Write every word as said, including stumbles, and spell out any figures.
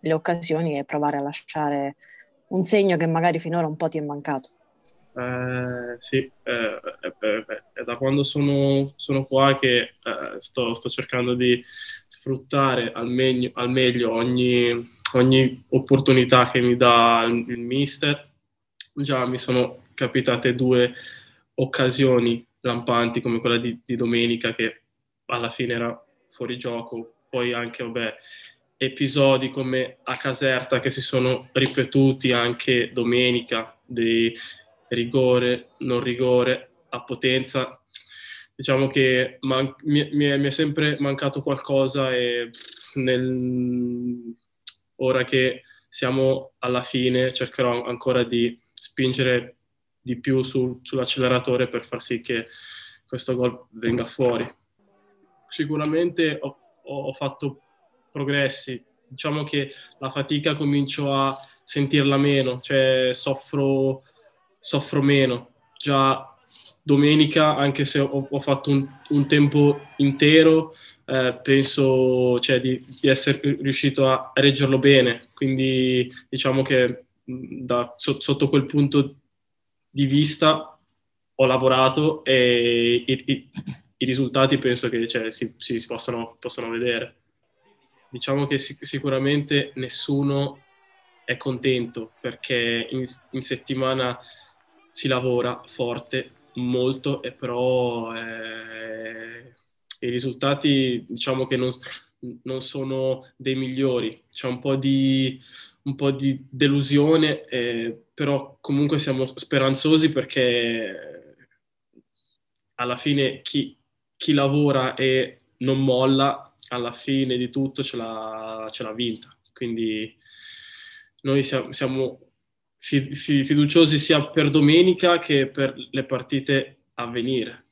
le occasioni e provare a lasciare un segno che magari finora un po' ti è mancato. Eh, sì, eh, eh, eh, eh, è da quando sono, sono qua che eh, sto, sto cercando di sfruttare al meglio, al meglio ogni, ogni opportunità che mi dà il, il mister. Già mi sono capitate due occasioni lampanti come quella di, di domenica che alla fine era fuori gioco, poi anche vabbè, episodi come a Caserta che si sono ripetuti anche domenica, di rigore, non rigore, a Potenza. Diciamo che man- mi, mi è, mi è sempre mancato qualcosa e nel, ora che siamo alla fine cercherò ancora di spingere di più sul- sull'acceleratore per far sì che questo gol venga fuori. Sicuramente ho, ho fatto progressi, diciamo che la fatica comincio a sentirla meno, cioè soffro, soffro meno. Già domenica, anche se ho, ho fatto un, un tempo intero, eh, penso cioè, di, di essere riuscito a reggerlo bene, quindi diciamo che da, sotto quel punto di vista ho lavorato e i, i, i risultati penso che cioè, si, si, si possano, possano vedere. Diciamo che sic- sicuramente nessuno è contento perché in, in settimana si lavora forte, molto, e però eh, i risultati diciamo che non, non sono dei migliori. C'è un po' di, un po' di delusione, eh, però comunque siamo speranzosi perché alla fine chi, chi lavora e non molla, alla fine di tutto ce l'ha, ce l'ha vinta. Quindi noi siamo, siamo fi- fi- fiduciosi sia per domenica che per le partite a venire.